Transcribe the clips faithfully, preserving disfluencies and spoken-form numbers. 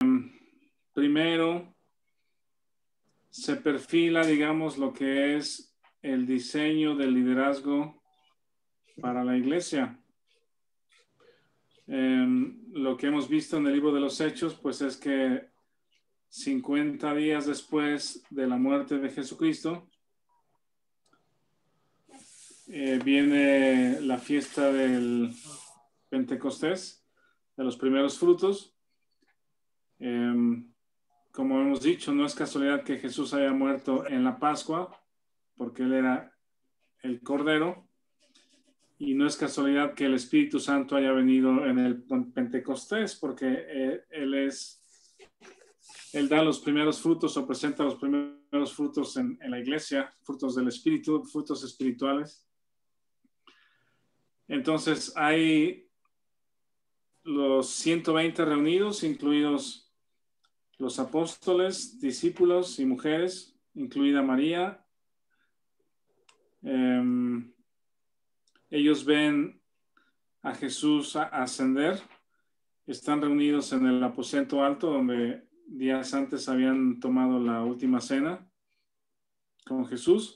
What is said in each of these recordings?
primero se perfila, digamos, lo que es el diseño del liderazgo para la iglesia. Eh, lo que hemos visto en el libro de los Hechos, pues es que cincuenta días después de la muerte de Jesucristo, eh, viene la fiesta del Pentecostés, de los primeros frutos. Eh, como hemos dicho, no es casualidad que Jesús haya muerto en la Pascua, porque él era el Cordero, y no es casualidad que el Espíritu Santo haya venido en el Pentecostés, porque eh, él es Él da los primeros frutos o presenta los primeros frutos en, en la iglesia, frutos del Espíritu, frutos espirituales. Entonces hay los ciento veinte reunidos, incluidos los apóstoles, discípulos y mujeres, incluida María. Eh, ellos ven a Jesús ascender. Están reunidos en el aposento alto donde días antes habían tomado la última cena con Jesús.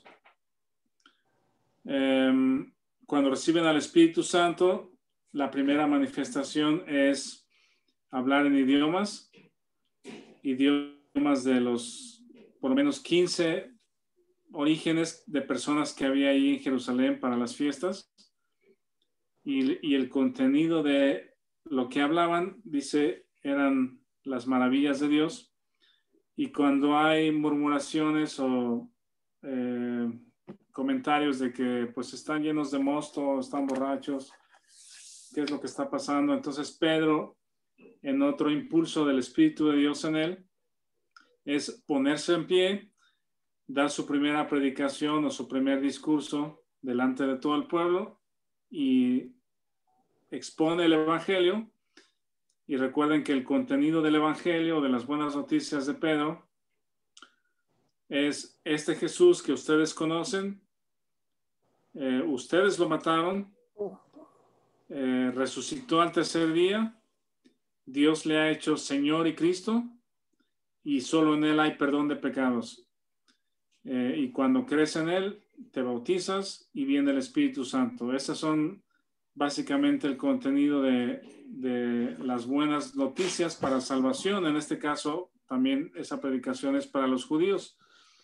Eh, cuando reciben al Espíritu Santo, la primera manifestación es hablar en idiomas, idiomas de los por lo menos quince orígenes de personas que había ahí en Jerusalén para las fiestas. Y, y el contenido de lo que hablaban, dice, eran las maravillas de Dios. Y cuando hay murmuraciones o eh, comentarios de que pues están llenos de mosto, están borrachos, ¿qué es lo que está pasando? Entonces Pedro, en otro impulso del Espíritu de Dios en él, es ponerse en pie, dar su primera predicación o su primer discurso delante de todo el pueblo y expone el Evangelio. Y recuerden que el contenido del Evangelio, de las buenas noticias de Pedro, es este Jesús que ustedes conocen, eh, ustedes lo mataron, eh, resucitó al tercer día, Dios le ha hecho Señor y Cristo, y solo en Él hay perdón de pecados. Eh, y cuando crees en Él, te bautizas y viene el Espíritu Santo. Esas son básicamente el contenido de, de las buenas noticias para salvación. En este caso, también esa predicación es para los judíos.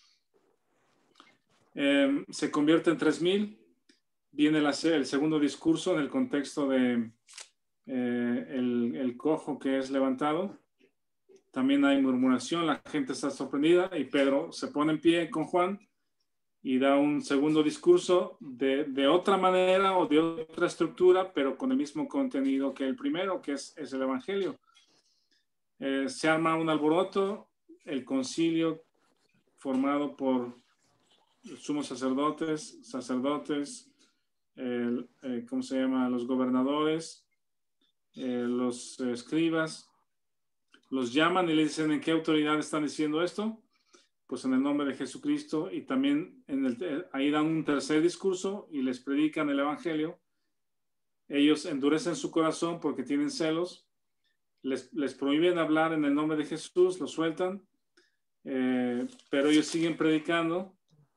Eh, se convierte en tres mil. Viene la, el segundo discurso en el contexto de eh, el, el cojo que es levantado. También hay murmuración, la gente está sorprendida y Pedro se pone en pie con Juan y da un segundo discurso de, de otra manera o de otra estructura, pero con el mismo contenido que el primero, que es, es el Evangelio. Eh, se arma un alboroto, el concilio formado por sumos sacerdotes, sacerdotes, el, eh, ¿cómo se llama? Los gobernadores, eh, los eh, escribas, los llaman y le dicen ¿en qué autoridad están diciendo esto? Pues en el nombre de Jesucristo. Y también en el, ahí dan un tercer discurso y les predican el Evangelio. Ellos endurecen su corazón porque tienen celos, les, les prohíben hablar en el nombre de Jesús, lo sueltan, eh, pero ellos siguen predicando.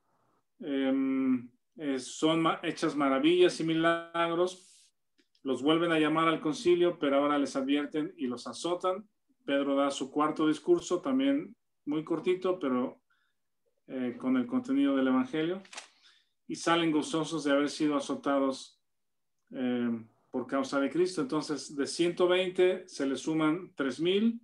Eh, eh, son ma- hechas maravillas y milagros. Los vuelven a llamar al concilio, pero ahora les advierten y los azotan. Pedro da su cuarto discurso, también muy cortito, pero eh, con el contenido del Evangelio, y salen gozosos de haber sido azotados eh, por causa de Cristo. Entonces, de ciento veinte se le suman tres mil,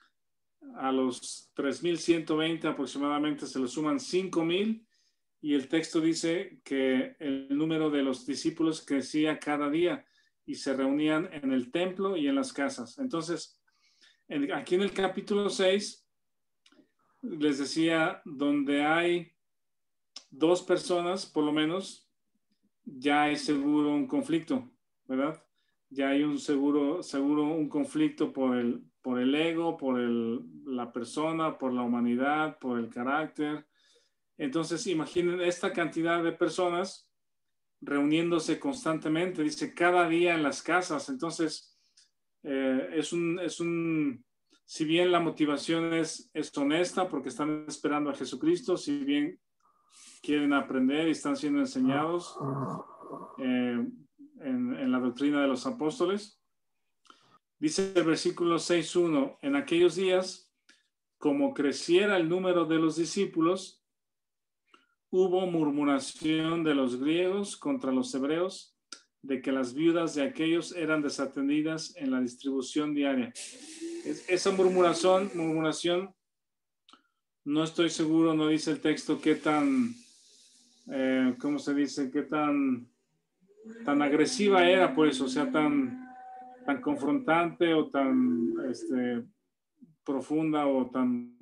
a los tres mil ciento veinte aproximadamente se le suman cinco mil, y el texto dice que el número de los discípulos crecía cada día y se reunían en el templo y en las casas. Entonces, en, aquí en el capítulo seis, les decía, donde hay dos personas, por lo menos, ya hay seguro un conflicto, ¿verdad? Ya hay un seguro, seguro un conflicto por el, por el ego, por el, la persona, por la humanidad, por el carácter. Entonces, imaginen esta cantidad de personas reuniéndose constantemente, dice, cada día en las casas. Entonces, eh, es, un, es un si bien la motivación es, es honesta porque están esperando a Jesucristo, si bien quieren aprender y están siendo enseñados eh, en, en la doctrina de los apóstoles. Dice el versículo seis uno, en aquellos días, como creciera el número de los discípulos, hubo murmuración de los griegos contra los hebreos, de que las viudas de aquellos eran desatendidas en la distribución diaria. Es, esa murmuración, murmuración, no estoy seguro, no dice el texto qué tan, eh, ¿cómo se dice? Qué tan, tan agresiva era, pues, o sea, tan, tan confrontante o tan este, profunda o tan,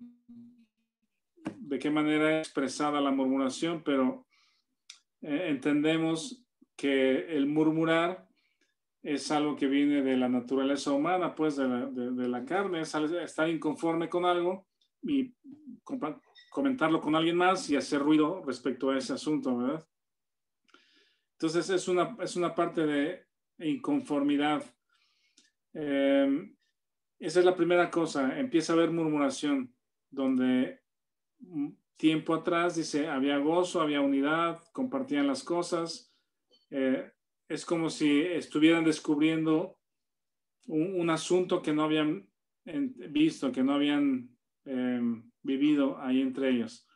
de qué manera expresada la murmuración, pero eh, entendemos que el murmurar es algo que viene de la naturaleza humana, pues de la, de, de la carne, es estar inconforme con algo y comentarlo con alguien más y hacer ruido respecto a ese asunto, ¿verdad? Entonces es una, es una parte de inconformidad. Eh, esa es la primera cosa, empieza a haber murmuración, donde tiempo atrás, dice, había gozo, había unidad, compartían las cosas. Eh, es como si estuvieran descubriendo un, un asunto que no habían visto, que no habían eh, vivido ahí entre ellos.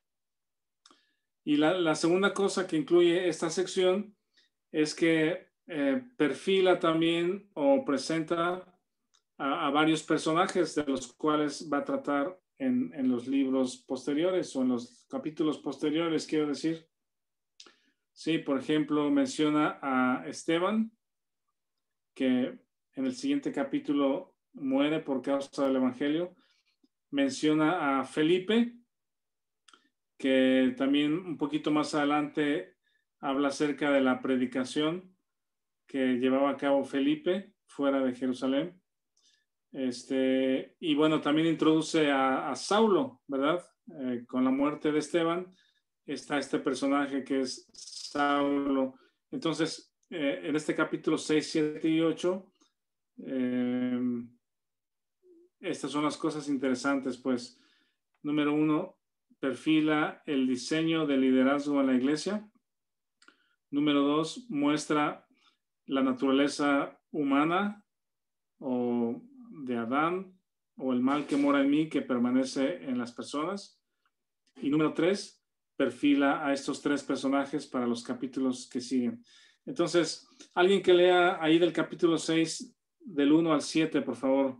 Y la, la segunda cosa que incluye esta sección es que eh, perfila también o presenta a, a varios personajes de los cuales va a tratar en, en los libros posteriores o en los capítulos posteriores, quiero decir. Sí, por ejemplo, menciona a Esteban, que en el siguiente capítulo muere por causa del Evangelio. Menciona a Felipe, que también un poquito más adelante habla acerca de la predicación que llevaba a cabo Felipe fuera de Jerusalén. Este, y bueno, también introduce a, a Saulo, ¿verdad? Eh, con la muerte de Esteban está este personaje que es Saulo. Entonces, eh, en este capítulo seis, siete y ocho, eh, estas son las cosas interesantes, pues. Número uno, perfila el diseño de liderazgo en la iglesia. Número dos, muestra la naturaleza humana o de Adán o el mal que mora en mí que permanece en las personas. Y número tres, perfila a estos tres personajes para los capítulos que siguen. Entonces, alguien que lea ahí del capítulo seis, del uno al siete, por favor.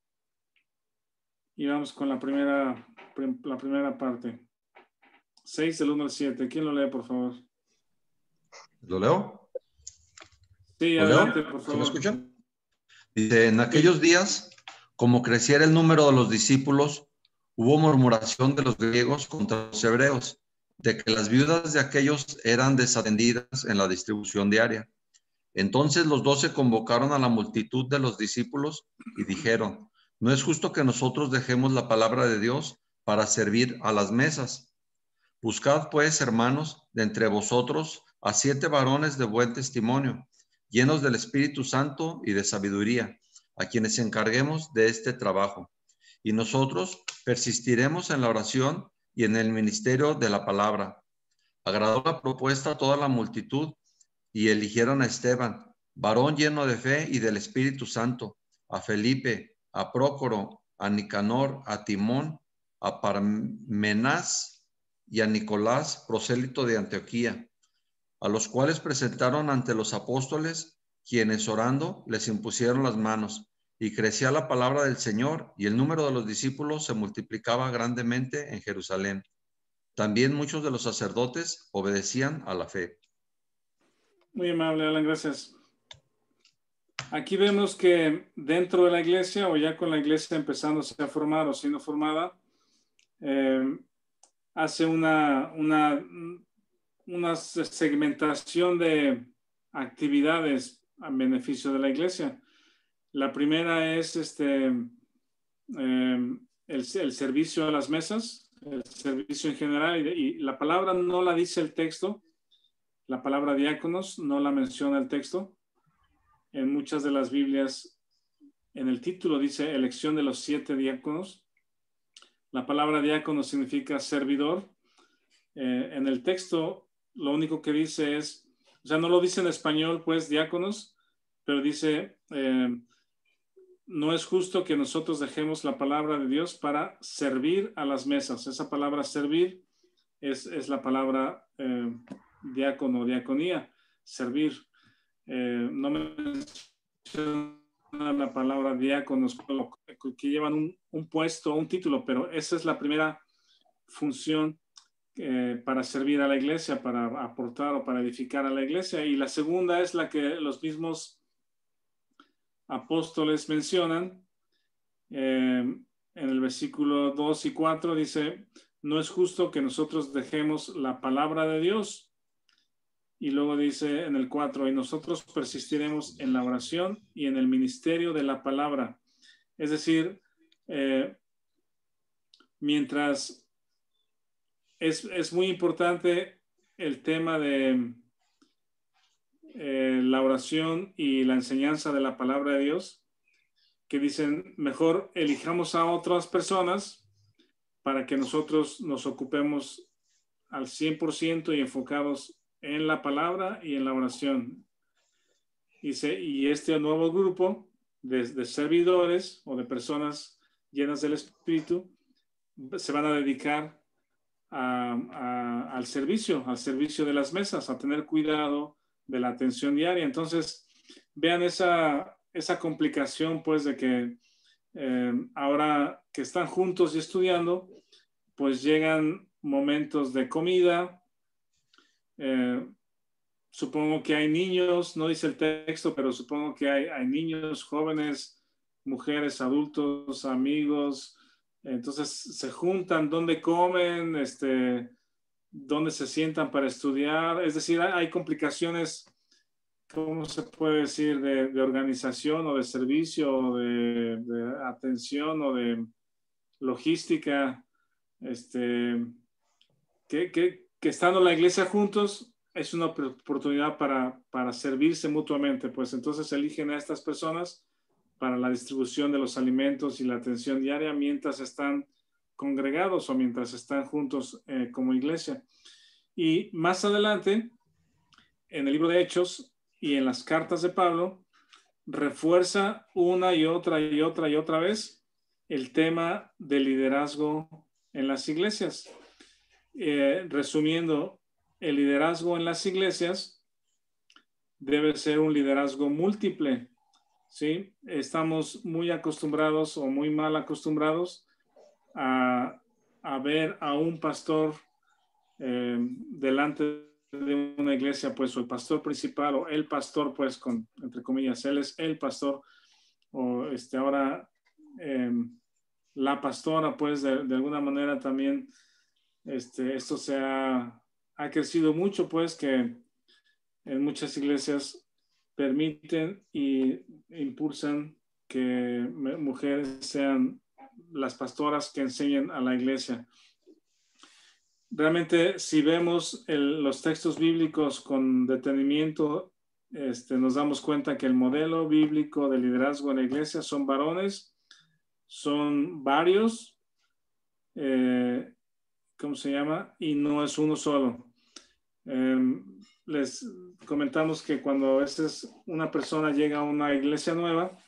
Y vamos con la primera, la primera parte. seis del uno al siete. ¿Quién lo lee, por favor? ¿Lo leo? Sí, ¿Lo adelante, leo? por ¿Sí me favor. escuchan? Dice, en aquellos días, como creciera el número de los discípulos, hubo murmuración de los griegos contra los hebreos, de que las viudas de aquellos eran desatendidas en la distribución diaria. Entonces los doce convocaron a la multitud de los discípulos y dijeron, no es justo que nosotros dejemos la palabra de Dios para servir a las mesas. Buscad pues, hermanos, de entre vosotros a siete varones de buen testimonio, llenos del Espíritu Santo y de sabiduría, a quienes encarguemos de este trabajo. Y nosotros persistiremos en la oración y en el ministerio de la palabra. Agradó la propuesta a toda la multitud y eligieron a Esteban, varón lleno de fe y del Espíritu Santo, a Felipe, a Prócoro, a Nicanor, a Timón, a Parmenás y a Nicolás, prosélito de Antioquía, a los cuales presentaron ante los apóstoles, quienes orando les impusieron las manos, y crecía la palabra del Señor, y el número de los discípulos se multiplicaba grandemente en Jerusalén. También muchos de los sacerdotes obedecían a la fe. Muy amable, Alan, gracias. Aquí vemos que dentro de la iglesia, o ya con la iglesia empezándose a formar o siendo formada, eh, hace una, una, una segmentación de actividades a beneficio de la iglesia. La primera es este, eh, el, el servicio a las mesas, el servicio en general, y, y la palabra no la dice el texto, la palabra diáconos no la menciona el texto. En muchas de las Biblias en el título dice elección de los siete diáconos. La palabra diácono significa servidor. Eh, en el texto lo único que dice es, o sea, no lo dice en español, pues, diáconos, pero dice, eh, no es justo que nosotros dejemos la palabra de Dios para servir a las mesas. Esa palabra servir es, es la palabra eh, diácono, diaconía, servir. Eh, no menciona la palabra diáconos que llevan un, un puesto o un título, pero esa es la primera función eh, para servir a la iglesia, para aportar o para edificar a la iglesia. Y la segunda es la que los mismos apóstoles mencionan. Eh, en el versículo dos y cuatro dice, no es justo que nosotros dejemos la palabra de Dios. Y luego dice en el cuatro, y nosotros persistiremos en la oración y en el ministerio de la palabra. Es decir, eh, mientras es, es muy importante el tema de eh, la oración y la enseñanza de la palabra de Dios, que dicen, mejor elijamos a otras personas para que nosotros nos ocupemos al cien por ciento y enfocados en la palabra y en la oración. Y, se, y este nuevo grupo de, de servidores o de personas llenas del Espíritu se van a dedicar a, a, al servicio, al servicio de las mesas, a tener cuidado de la atención diaria. Entonces, vean esa, esa complicación, pues, de que eh, ahora que están juntos y estudiando, pues llegan momentos de comida. Eh, supongo que hay niños, no dice el texto, pero supongo que hay, hay niños, jóvenes, mujeres, adultos, amigos. Entonces se juntan, dónde comen, este, dónde se sientan para estudiar. Es decir, hay, hay complicaciones, ¿cómo se puede decir? De, de organización o de servicio, o de, de atención o de logística. Este, que, que, que estando en la iglesia juntos es una oportunidad para, para servirse mutuamente. Pues entonces eligen a estas personas para la distribución de los alimentos y la atención diaria mientras están congregados o mientras están juntos eh, como iglesia. Y más adelante, en el libro de Hechos y en las cartas de Pablo, refuerza una y otra y otra y otra vez el tema del liderazgo en las iglesias. Eh, resumiendo, el liderazgo en las iglesias debe ser un liderazgo múltiple. ¿Sí? Estamos muy acostumbrados o muy mal acostumbrados a, a ver a un pastor eh, delante de una iglesia, pues, o el pastor principal, o el pastor, pues, con, entre comillas, él es el pastor, o este, ahora eh, la pastora, pues, de, de alguna manera también, este, esto se ha, ha crecido mucho, pues, que en muchas iglesias permiten y impulsan que mujeres sean las pastoras que enseñen a la iglesia. Realmente, si vemos el, los textos bíblicos con detenimiento, este, nos damos cuenta que el modelo bíblico de liderazgo en la iglesia son varones, son varios, eh, ¿cómo se llama? Y no es uno solo. Eh, les comentamos que cuando a veces una persona llega a una iglesia nueva,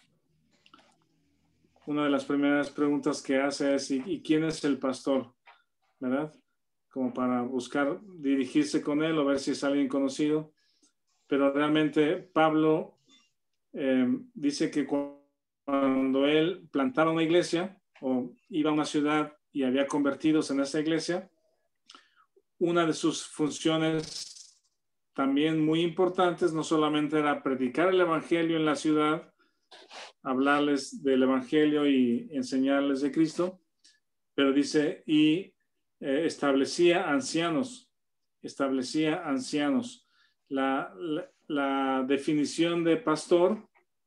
una de las primeras preguntas que hace es, ¿y, y quién es el pastor? ¿Verdad? Como para buscar dirigirse con él o ver si es alguien conocido. Pero realmente Pablo eh, dice que cuando él plantaba una iglesia o iba a una ciudad y había convertidos en esa iglesia, una de sus funciones también muy importantes no solamente era predicar el evangelio en la ciudad, hablarles del evangelio y enseñarles de Cristo, pero dice, y eh, establecía ancianos, establecía ancianos. La, la, la definición de pastor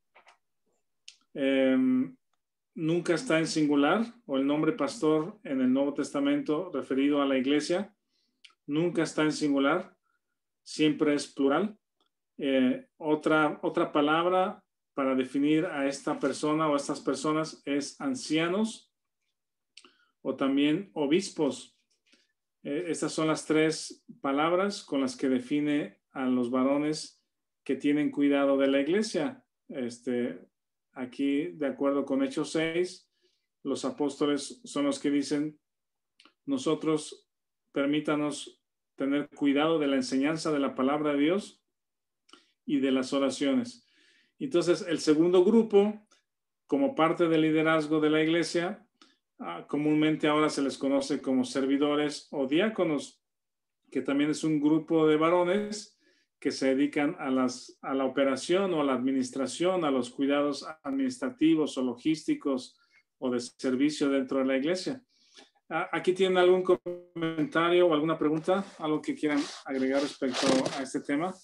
eh, nunca está en singular, o el nombre pastor en el Nuevo Testamento referido a la iglesia nunca está en singular, siempre es plural. Eh, otra, otra palabra para definir a esta persona o a estas personas es ancianos o también obispos. Eh, estas son las tres palabras con las que define a los varones que tienen cuidado de la iglesia. Este, aquí, de acuerdo con Hechos seis, los apóstoles son los que dicen: nosotros permítanos tener cuidado de la enseñanza de la palabra de Dios y de las oraciones. Entonces, el segundo grupo, como parte del liderazgo de la iglesia, uh, comúnmente ahora se les conoce como servidores o diáconos, que también es un grupo de varones que se dedican a, las, a la operación o a la administración, a los cuidados administrativos o logísticos o de servicio dentro de la iglesia. Uh, ¿Aquí tienen algún comentario o alguna pregunta? ¿Algo que quieran agregar respecto a este tema?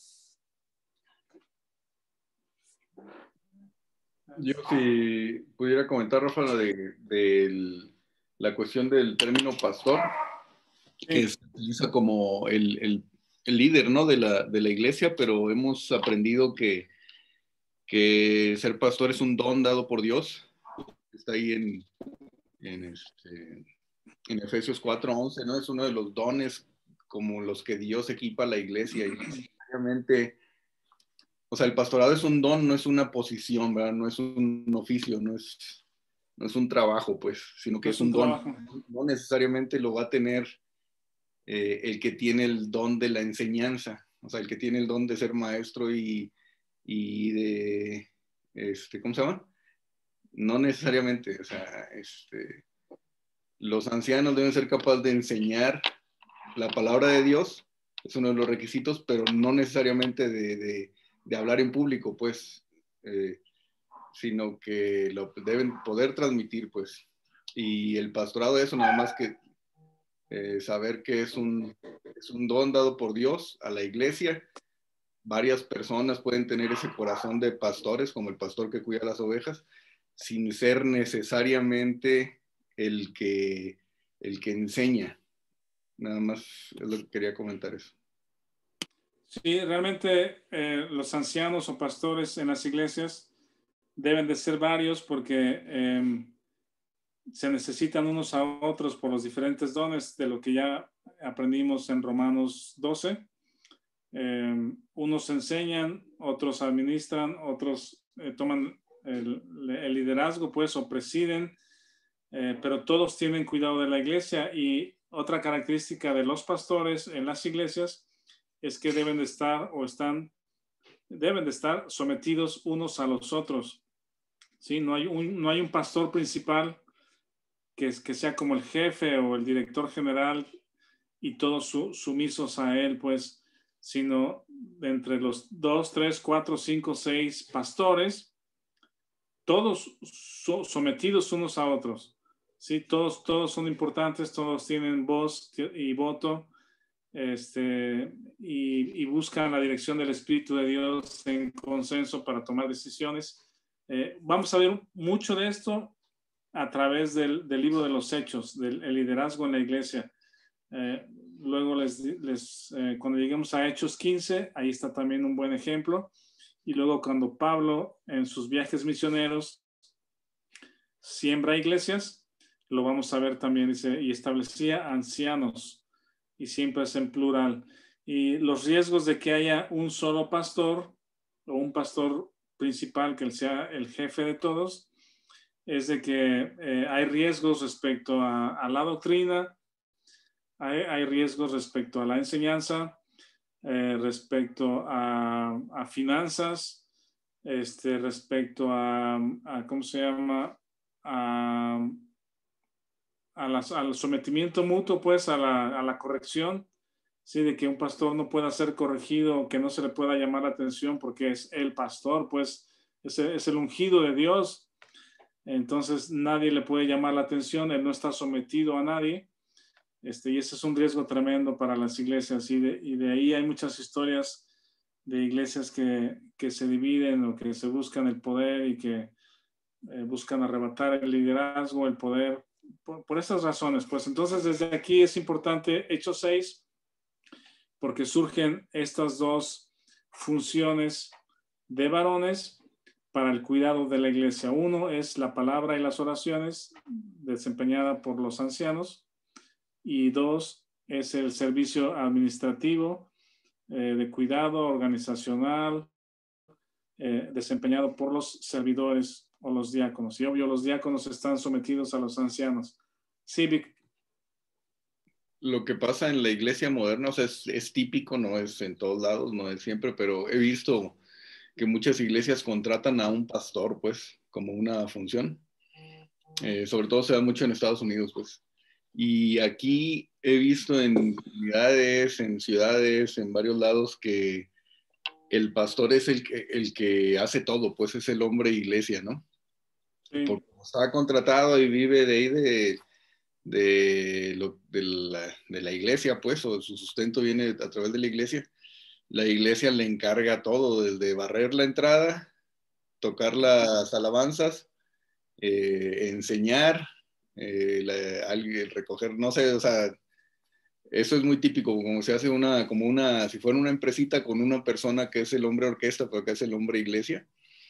Yo si pudiera comentar, Rafa, de, de la cuestión del término pastor, sí, que se utiliza como el, el, el líder, ¿no?, de la, de la iglesia, pero hemos aprendido que, que ser pastor es un don dado por Dios. Está ahí en, en, este, en Efesios cuatro once, ¿no? Es uno de los dones como los que Dios equipa a la iglesia, y obviamente, o sea, el pastorado es un don, no es una posición, ¿verdad? No es un oficio, no es, no es un trabajo, pues, sino que no es un, un don. No necesariamente lo va a tener eh, el que tiene el don de la enseñanza, o sea, el que tiene el don de ser maestro y, y de, este, ¿cómo se llama? No necesariamente, o sea, este, los ancianos deben ser capaces de enseñar la palabra de Dios, es uno de los requisitos, pero no necesariamente de, de de hablar en público, pues, eh, sino que lo deben poder transmitir, pues. Y el pastorado es eso, nada más que eh, saber que es un, es un don dado por Dios a la iglesia. Varias personas pueden tener ese corazón de pastores, como el pastor que cuida las ovejas, sin ser necesariamente el que, el que enseña. Nada más es lo que quería comentar eso. Sí, realmente eh, los ancianos o pastores en las iglesias deben de ser varios porque eh, se necesitan unos a otros por los diferentes dones de lo que ya aprendimos en Romanos doce. Eh, unos enseñan, otros administran, otros eh, toman el, el liderazgo, pues, o presiden, eh, pero todos tienen cuidado de la iglesia. Y otra característica de los pastores en las iglesias es que deben de estar o están, deben de estar sometidos unos a los otros. ¿Sí? No hay un, no hay un pastor principal que, que sea como el jefe o el director general y todos su, sumisos a él, pues, sino entre los dos, tres, cuatro, cinco, seis pastores, todos so, sometidos unos a otros. ¿Sí? Todos, todos son importantes, todos tienen voz y voto. Este, y, y buscan la dirección del Espíritu de Dios en consenso para tomar decisiones. Eh, vamos a ver mucho de esto a través del, del libro de los Hechos, del liderazgo en la iglesia. Eh, luego, les, les, eh, cuando lleguemos a Hechos quince, ahí está también un buen ejemplo. Y luego cuando Pablo en sus viajes misioneros siembra iglesias, lo vamos a ver también, dice, y establecía ancianos. Y siempre es en plural. Y los riesgos de que haya un solo pastor o un pastor principal que sea el jefe de todos es de que eh, hay riesgos respecto a, a la doctrina, hay, hay riesgos respecto a la enseñanza, eh, respecto a, a finanzas, este, respecto a, a, ¿cómo se llama? A... A las, al sometimiento mutuo, pues, a la, a la corrección, ¿sí? De que un pastor no pueda ser corregido, que no se le pueda llamar la atención porque es el pastor, pues, es el, es el ungido de Dios. Entonces, nadie le puede llamar la atención, él no está sometido a nadie. Este, y ese es un riesgo tremendo para las iglesias. Y de, y de ahí hay muchas historias de iglesias que, que se dividen o que se buscan el poder y que eh, buscan arrebatar el liderazgo, el poder. Por, por estas razones, pues entonces desde aquí es importante Hechos seis, porque surgen estas dos funciones de varones, para el cuidado de la iglesia. Uno es la palabra y las oraciones desempeñada por los ancianos, y dos es el servicio administrativo eh, de cuidado organizacional eh, desempeñado por los servidores o los diáconos. Y obvio, los diáconos están sometidos a los ancianos. Sí, Vic. Lo que pasa en la iglesia moderna, o sea, es, es típico, no es en todos lados, no es siempre, pero he visto que muchas iglesias contratan a un pastor, pues, como una función. Eh, sobre todo se da mucho en Estados Unidos, pues. Y aquí he visto en comunidades, en ciudades, en varios lados que el pastor es el que, el que hace todo, pues es el hombre iglesia, ¿no? Sí. Porque está contratado y vive de ahí de, de, lo, de, la, de la iglesia, pues, o su sustento viene a través de la iglesia. La iglesia le encarga todo, desde barrer la entrada, tocar las alabanzas, eh, enseñar, eh, la, recoger, no sé, o sea, eso es muy típico, como se hace una, como una, si fuera una empresita con una persona que es el hombre orquesta, pero que es el hombre iglesia.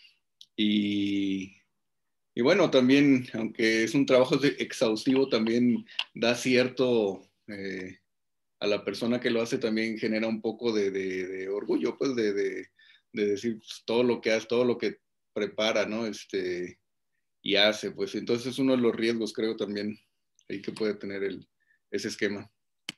Y, y bueno, también, aunque es un trabajo exhaustivo, también da cierto, eh, a la persona que lo hace también genera un poco de, de, de orgullo, pues, de, de, de decir pues, todo lo que hace, todo lo que prepara, ¿no? Este, y hace, pues, entonces es uno de los riesgos, creo, también, ahí que puede tener el, ese esquema.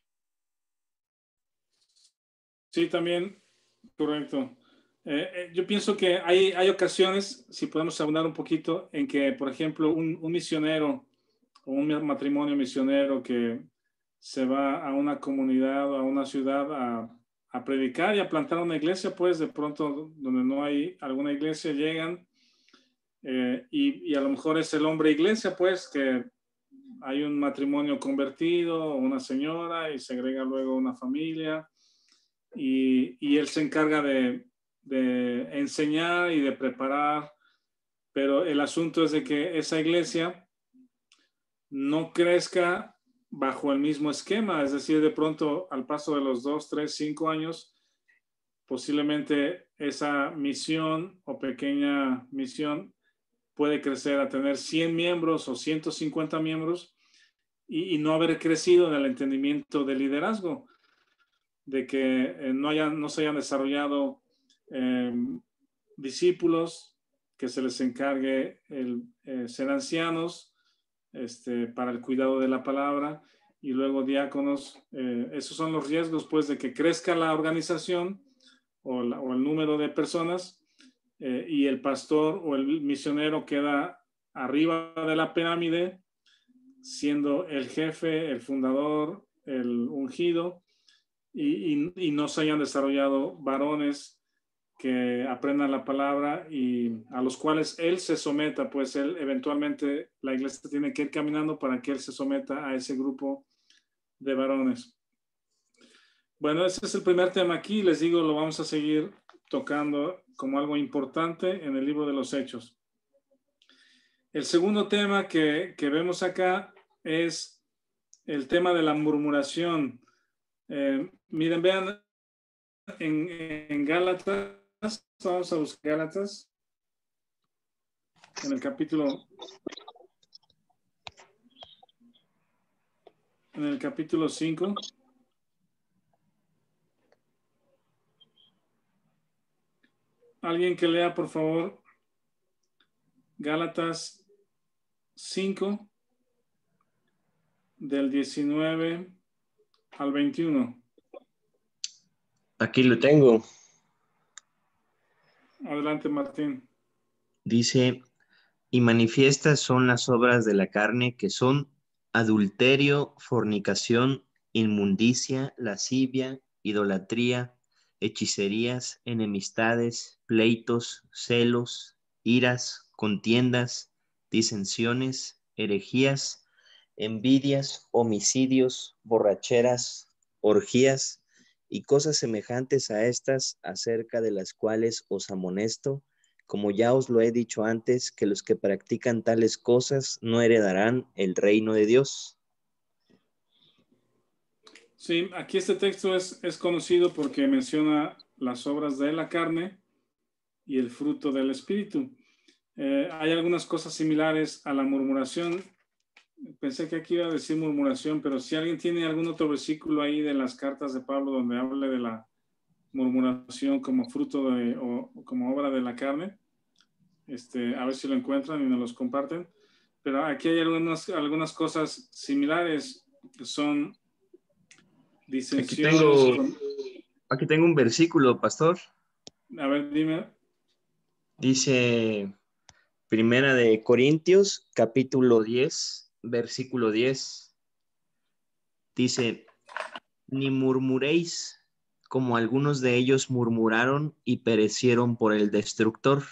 Sí, también, correcto. Eh, eh, yo pienso que hay, hay ocasiones, si podemos abundar un poquito, en que, por ejemplo, un, un misionero o un matrimonio misionero que se va a una comunidad o a una ciudad a, a predicar y a plantar una iglesia, pues de pronto donde no hay alguna iglesia llegan eh, y, y a lo mejor es el hombre iglesia, pues que hay un matrimonio convertido o una señora y se agrega luego una familia y, y él se encarga de, de enseñar y de preparar, pero el asunto es de que esa iglesia no crezca bajo el mismo esquema, es decir, de pronto al paso de los dos, tres, cinco años, posiblemente esa misión o pequeña misión puede crecer a tener cien miembros o ciento cincuenta miembros y, y no haber crecido en el entendimiento del liderazgo, de que eh, no, hayan, no se hayan desarrollado eh, discípulos, que se les encargue el eh, ser ancianos, Este, para el cuidado de la palabra y luego diáconos. Eh, esos son los riesgos, pues, de que crezca la organización o, la, o el número de personas eh, y el pastor o el misionero queda arriba de la pirámide, siendo el jefe, el fundador, el ungido, y, y, y no se hayan desarrollado varones que aprendan la palabra y a los cuales él se someta, pues él eventualmente, la iglesia tiene que ir caminando para que él se someta a ese grupo de varones. Bueno, ese es el primer tema aquí, les digo, lo vamos a seguir tocando como algo importante en el libro de los Hechos. El segundo tema que, que vemos acá es el tema de la murmuración. Eh, miren, vean en, en Gálatas, vamos a buscar Gálatas, en el capítulo, en el capítulo cinco. Alguien que lea, por favor, Gálatas cinco, del diecinueve al veintiuno. Aquí lo tengo. Adelante, Martín. Dice, y manifiestas son las obras de la carne, que son adulterio, fornicación, inmundicia, lascivia, idolatría, hechicerías, enemistades, pleitos, celos, iras, contiendas, disensiones, herejías, envidias, homicidios, borracheras, orgías y cosas semejantes a estas, acerca de las cuales os amonesto, como ya os lo he dicho antes, que los que practican tales cosas no heredarán el reino de Dios. Sí, aquí este texto es, es conocido porque menciona las obras de la carne y el fruto del espíritu. Eh, hay algunas cosas similares a la murmuración. Pensé que aquí iba a decir murmuración, pero si alguien tiene algún otro versículo ahí de las cartas de Pablo donde hable de la murmuración como fruto de, o como obra de la carne, este, a ver si lo encuentran y nos los comparten. Pero aquí hay algunas, algunas cosas similares que son disensiones. Aquí tengo, con... aquí tengo un versículo, pastor. A ver, dime. Dice Primera de Corintios, capítulo diez, versículo diez. Dice, ni murmuréis, como algunos de ellos murmuraron y perecieron por el destructor.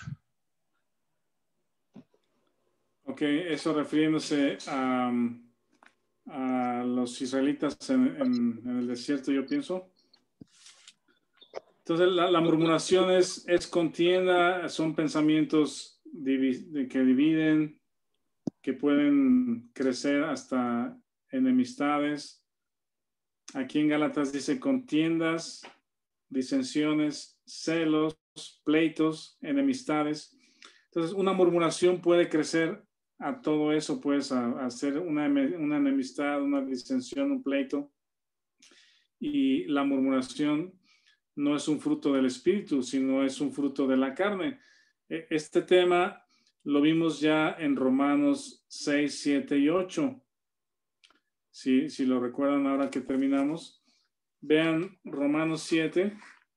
Ok, eso refiriéndose a, a los israelitas en, en, en el desierto, yo pienso. Entonces, la, la murmuración es, es contienda, son pensamientos divi- que dividen, que pueden crecer hasta enemistades. Aquí en Gálatas dice contiendas, disensiones, celos, pleitos, enemistades. Entonces, una murmuración puede crecer a todo eso, pues, a, a ser una, una enemistad, una disensión, un pleito. Y la murmuración no es un fruto del espíritu, sino es un fruto de la carne. Este tema lo vimos ya en Romanos seis, siete y ocho. Si, si lo recuerdan ahora que terminamos. Vean Romanos siete.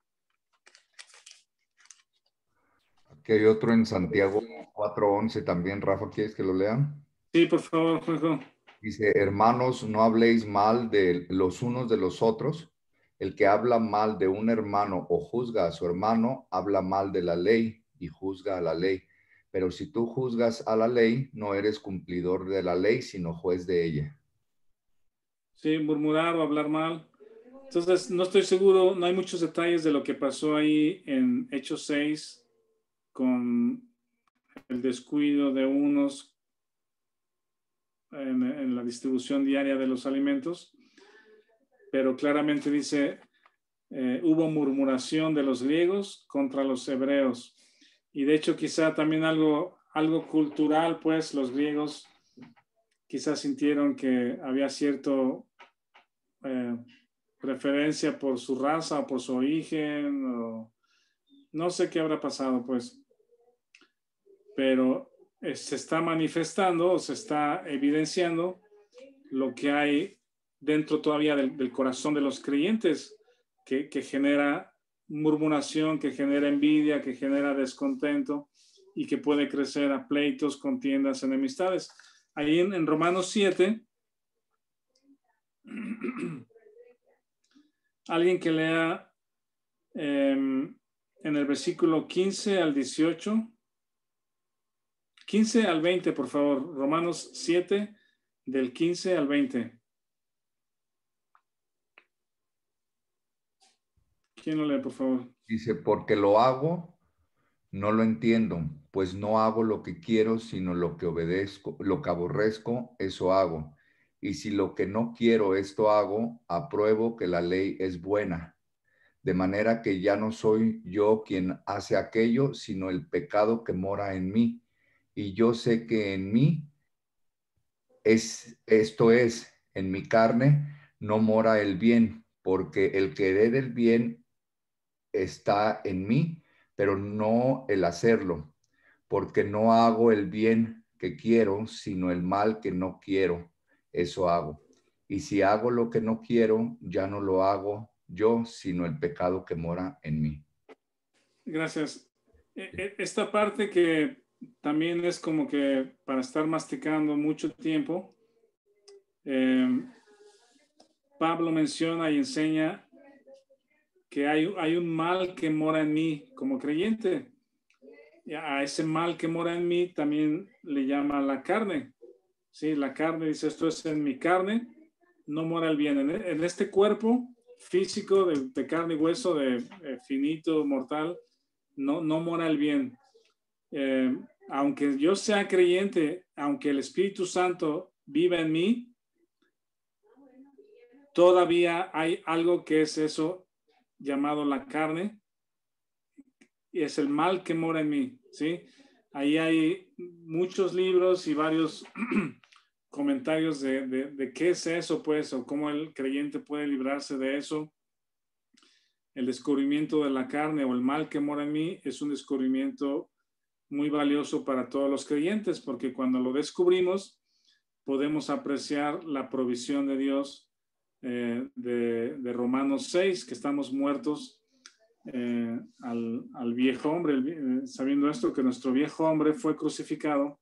Aquí hay otro en Santiago cuatro once también. Rafa, ¿quieres que lo lean? Sí, por favor, Juanjo. Dice, hermanos, no habléis mal de los unos de los otros. El que habla mal de un hermano o juzga a su hermano, habla mal de la ley y juzga a la ley. Pero si tú juzgas a la ley, no eres cumplidor de la ley, sino juez de ella. Sí, murmurar o hablar mal. Entonces, no estoy seguro, no hay muchos detalles de lo que pasó ahí en Hechos seis con el descuido de unos en, en la distribución diaria de los alimentos, pero claramente dice, eh, hubo murmuración de los griegos contra los hebreos. Y de hecho, quizá también algo, algo cultural, pues los griegos quizás sintieron que había cierto eh, preferencia por su raza o por su origen, o no sé qué habrá pasado, pues, pero eh, se está manifestando o se está evidenciando lo que hay dentro todavía del, del corazón de los creyentes, que, que genera murmuración, que genera envidia, que genera descontento y que puede crecer a pleitos, contiendas, enemistades. Ahí en, en Romanos siete, alguien que lea eh, en el versículo quince al dieciocho, quince al veinte, por favor. Romanos siete, del quince al veinte. ¿Quién lo lee, por favor? Dice, porque lo hago, no lo entiendo, pues no hago lo que quiero, sino lo que obedezco, lo que aborrezco, eso hago. Y si lo que no quiero, esto hago, apruebo que la ley es buena. De manera que ya no soy yo quien hace aquello, sino el pecado que mora en mí. Y yo sé que en mí, es, esto es, en mi carne, no mora el bien, porque el querer el bien está en mí, pero no el hacerlo, porque no hago el bien que quiero, sino el mal que no quiero, eso hago. Y si hago lo que no quiero, ya no lo hago yo, sino el pecado que mora en mí. Gracias. Esta parte que también es como que para estar masticando mucho tiempo, eh, Pablo menciona y enseña que hay, hay un mal que mora en mí como creyente. Y a ese mal que mora en mí también le llama la carne. Sí, la carne dice, esto es en mi carne, no mora el bien. En, en este cuerpo físico de, de carne y hueso, de eh, finito, mortal, no, no mora el bien. Eh, aunque yo sea creyente, aunque el Espíritu Santo viva en mí, todavía hay algo que es eso llamado la carne, y es el mal que mora en mí, ¿sí? Ahí hay muchos libros y varios comentarios de, de, de qué es eso, pues, o cómo el creyente puede librarse de eso. El descubrimiento de la carne o el mal que mora en mí es un descubrimiento muy valioso para todos los creyentes, porque cuando lo descubrimos, podemos apreciar la provisión de Dios eh, de, de Romanos seis, que estamos muertos eh, al, al viejo hombre, el, sabiendo esto, que nuestro viejo hombre fue crucificado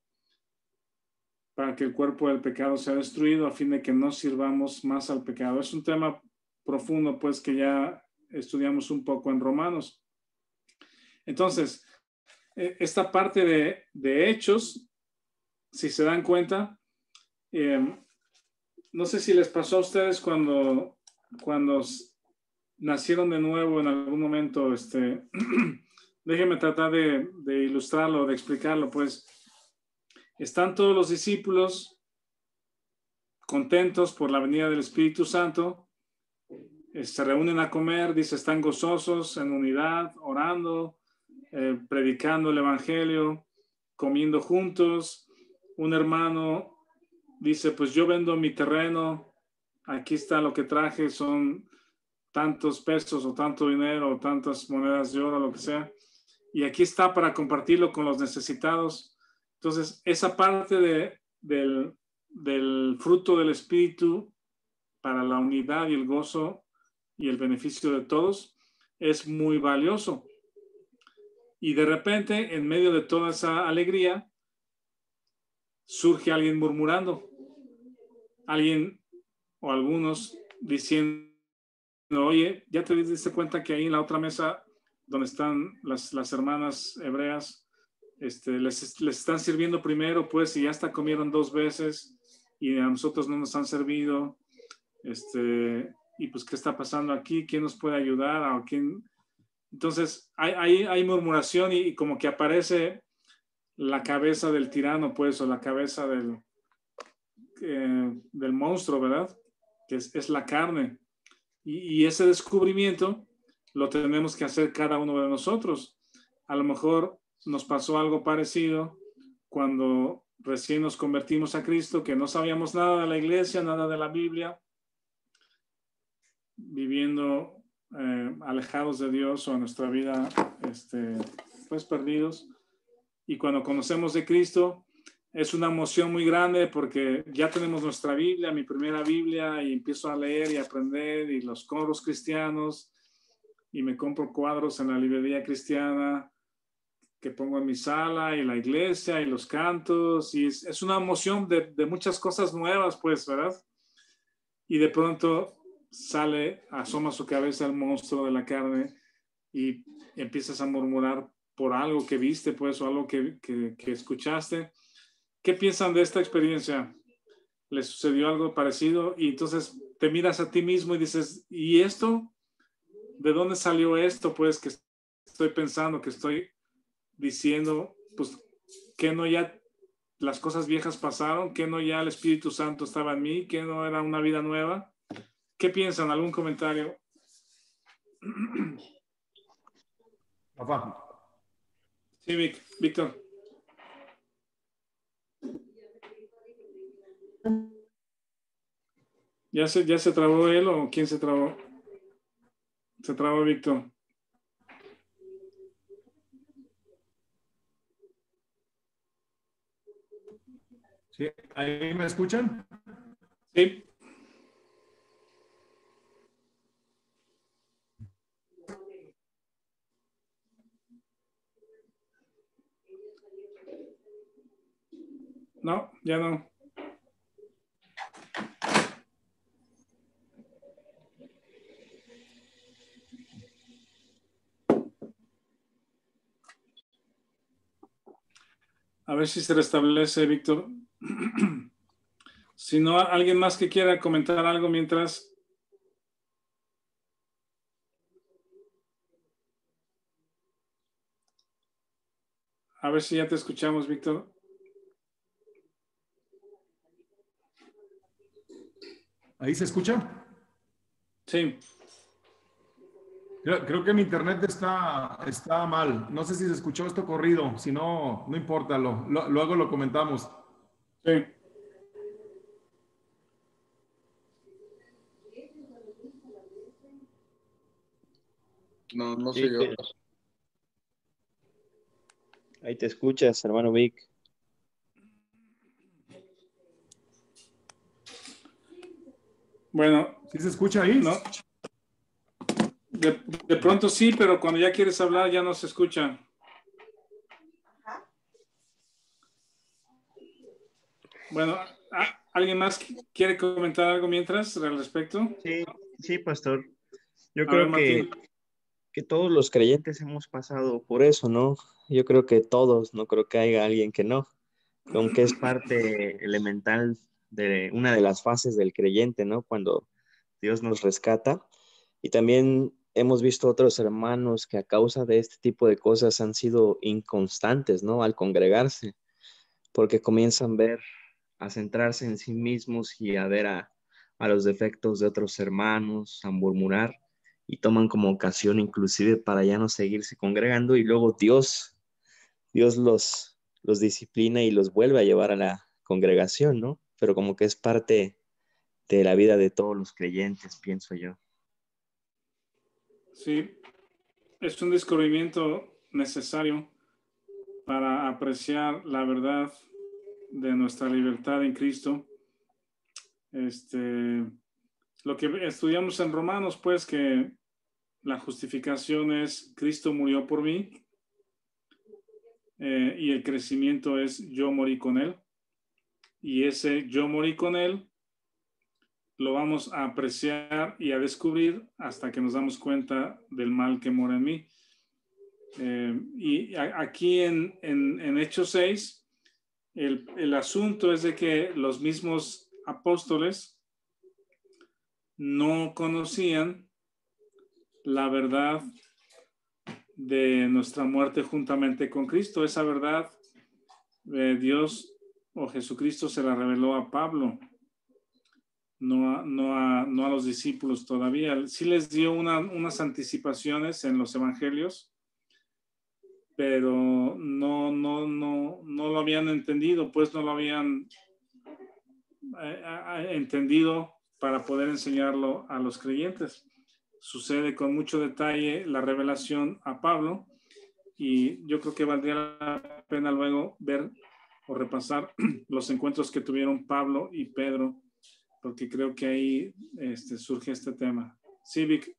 para que el cuerpo del pecado sea destruido, a fin de que no sirvamos más al pecado. Es un tema profundo, pues, que ya estudiamos un poco en Romanos. Entonces, esta parte de, de Hechos, si se dan cuenta, eh, no sé si les pasó a ustedes cuando, cuando nacieron de nuevo en algún momento, este, déjenme tratar de, de ilustrarlo, de explicarlo, pues. Están todos los discípulos contentos por la venida del Espíritu Santo, se reúnen a comer, dice, están gozosos, en unidad, orando, eh, predicando el Evangelio, comiendo juntos. Un hermano dice, pues yo vendo mi terreno, aquí está lo que traje, son tantos pesos o tanto dinero o tantas monedas de oro, lo que sea, y aquí está para compartirlo con los necesitados. Entonces, esa parte de, del, del fruto del Espíritu para la unidad y el gozo y el beneficio de todos es muy valioso. Y de repente, en medio de toda esa alegría, surge alguien murmurando, alguien o algunos diciendo, oye, ¿ya te diste cuenta que ahí en la otra mesa donde están las, las hermanas hebreas, este, les, les están sirviendo primero, pues, y ya hasta comieron dos veces y a nosotros no nos han servido? Este, y pues, ¿qué está pasando aquí? ¿Quién nos puede ayudar? ¿A quién? Entonces, hay, hay, hay murmuración y, y como que aparece la cabeza del tirano, pues, o la cabeza del, eh, del monstruo, ¿verdad? Que es, es la carne. Y, y ese descubrimiento lo tenemos que hacer cada uno de nosotros. A lo mejor nos pasó algo parecido cuando recién nos convertimos a Cristo, que no sabíamos nada de la iglesia, nada de la Biblia, viviendo eh, alejados de Dios o en nuestra vida este, pues perdidos. Y cuando conocemos de Cristo, es una emoción muy grande porque ya tenemos nuestra Biblia, mi primera Biblia, y empiezo a leer y aprender, y los coros cristianos, y me compro cuadros en la librería cristiana que pongo en mi sala, y la iglesia, y los cantos, y es, es una emoción de, de muchas cosas nuevas, pues, ¿verdad? Y de pronto sale, asoma su cabeza el monstruo de la carne y empiezas a murmurar por algo que viste, pues, o algo que, que, que escuchaste. ¿Qué piensan de esta experiencia? ¿Les sucedió algo parecido? Y entonces te miras a ti mismo y dices, ¿y esto? ¿De dónde salió esto? Pues que estoy pensando, que estoy diciendo, pues, que no ya las cosas viejas pasaron, que no ya el Espíritu Santo estaba en mí, que no era una vida nueva. ¿Qué piensan? ¿Algún comentario? Papá. Sí, Vic, Víctor. ¿Ya se, ¿Ya se trabó él o quién se trabó? Se trabó Víctor. Sí, ¿ahí me escuchan? Sí. No, ya no. A ver si se restablece, Víctor. Si no, alguien más que quiera comentar algo mientras. A ver si ya te escuchamos, Víctor. ¿Ahí se escucha? Sí. Creo, creo que mi internet está, está mal. No sé si se escuchó esto corrido. Si no, no importa. Lo, lo- luego lo comentamos. Sí. No, no sé Sí, yo. que- ahí te escuchas, hermano Vic. Bueno, ¿Sí se escucha ahí? no. De, de pronto sí, pero cuando ya quieres hablar ya no se escucha. Bueno, ¿a- ¿alguien más quiere comentar algo mientras al respecto? Sí, sí, pastor. Yo A ver, creo que, Martín. que todos los creyentes hemos pasado por eso, ¿no? Yo creo que todos, no creo que haya alguien que no, aunque es parte elemental de una de las fases del creyente, ¿no? Cuando Dios nos rescata. Y también hemos visto otros hermanos que a causa de este tipo de cosas han sido inconstantes, ¿no? Al congregarse, porque comienzan a ver, a centrarse en sí mismos y a ver a, a los defectos de otros hermanos, a murmurar y toman como ocasión inclusive para ya no seguirse congregando y luego Dios, Dios los, los disciplina y los vuelve a llevar a la congregación, ¿no? Pero como que es parte de la vida de todos los creyentes, pienso yo. Sí, es un descubrimiento necesario para apreciar la verdad de nuestra libertad en Cristo. Este, lo que estudiamos en Romanos, pues, que la justificación es Cristo murió por mí eh, y el crecimiento es yo morí con Él. Y ese yo morí con Él lo vamos a apreciar y a descubrir hasta que nos damos cuenta del mal que mora en mí. Eh, y a, aquí en, en, en Hechos seis, el, el asunto es de que los mismos apóstoles no conocían la verdad de nuestra muerte juntamente con Cristo. Esa verdad eh, Dios o Jesucristo se la reveló a Pablo, no a, no a, no a los discípulos todavía. Sí les dio una, unas anticipaciones en los evangelios, pero no, no, no, no lo habían entendido, pues no lo habían eh, entendido para poder enseñarlo a los creyentes. Sucede con mucho detalle la revelación a Pablo y yo creo que valdría la pena luego ver o repasar los encuentros que tuvieron Pablo y Pedro, porque creo que ahí este, surge este tema. Sí, Vic.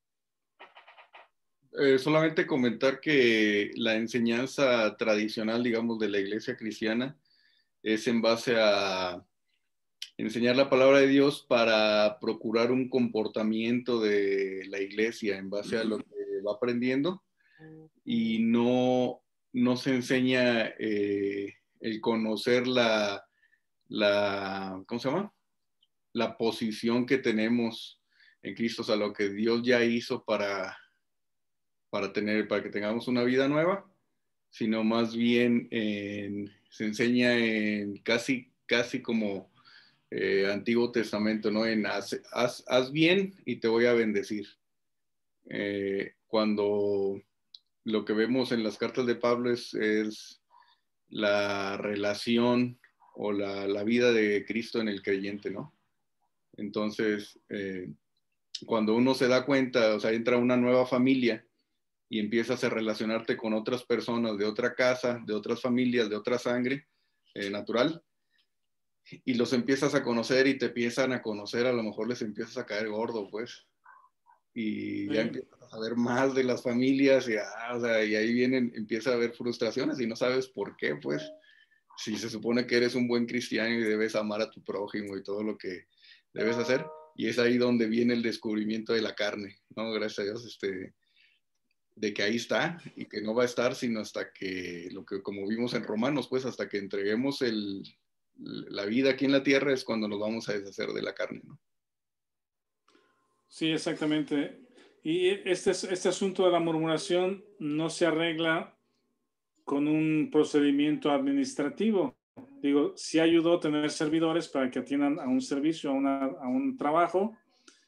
Eh, solamente comentar que la enseñanza tradicional, digamos, de la iglesia cristiana es en base a enseñar la palabra de Dios para procurar un comportamiento de la iglesia en base a lo que va aprendiendo y no, no se enseña eh, el conocer la, la, ¿cómo se llama? La posición que tenemos en Cristo, o sea, lo que Dios ya hizo para, para, tener, para que tengamos una vida nueva, sino más bien en, se enseña en casi, casi como eh, Antiguo Testamento, ¿no? En haz, haz, haz, bien y te voy a bendecir. Eh, cuando lo que vemos en las cartas de Pablo es, es la relación o la, la, vida de Cristo en el creyente, ¿no? Entonces, eh, cuando uno se da cuenta, o sea, entra una nueva familia y empiezas a relacionarte con otras personas de otra casa, de otras familias, de otra sangre eh, natural, y los empiezas a conocer y te empiezan a conocer, a lo mejor les empiezas a caer gordo, pues, y ya empiezas a saber más de las familias, y, ah, o sea, y ahí vienen, empieza a haber frustraciones y no sabes por qué, pues, si se supone que eres un buen cristiano y debes amar a tu prójimo y todo lo que debes hacer, y es ahí donde viene el descubrimiento de la carne, ¿no? Gracias a Dios, este, de que ahí está y que no va a estar sino hasta que, lo que como vimos en Romanos, pues hasta que entreguemos el, la vida aquí en la tierra es cuando nos vamos a deshacer de la carne, ¿no? Sí, exactamente. Y este, este asunto de la murmuración no se arregla con un procedimiento administrativo. Digo, sí ayudó a tener servidores para que atiendan a un servicio, a, una, a un trabajo,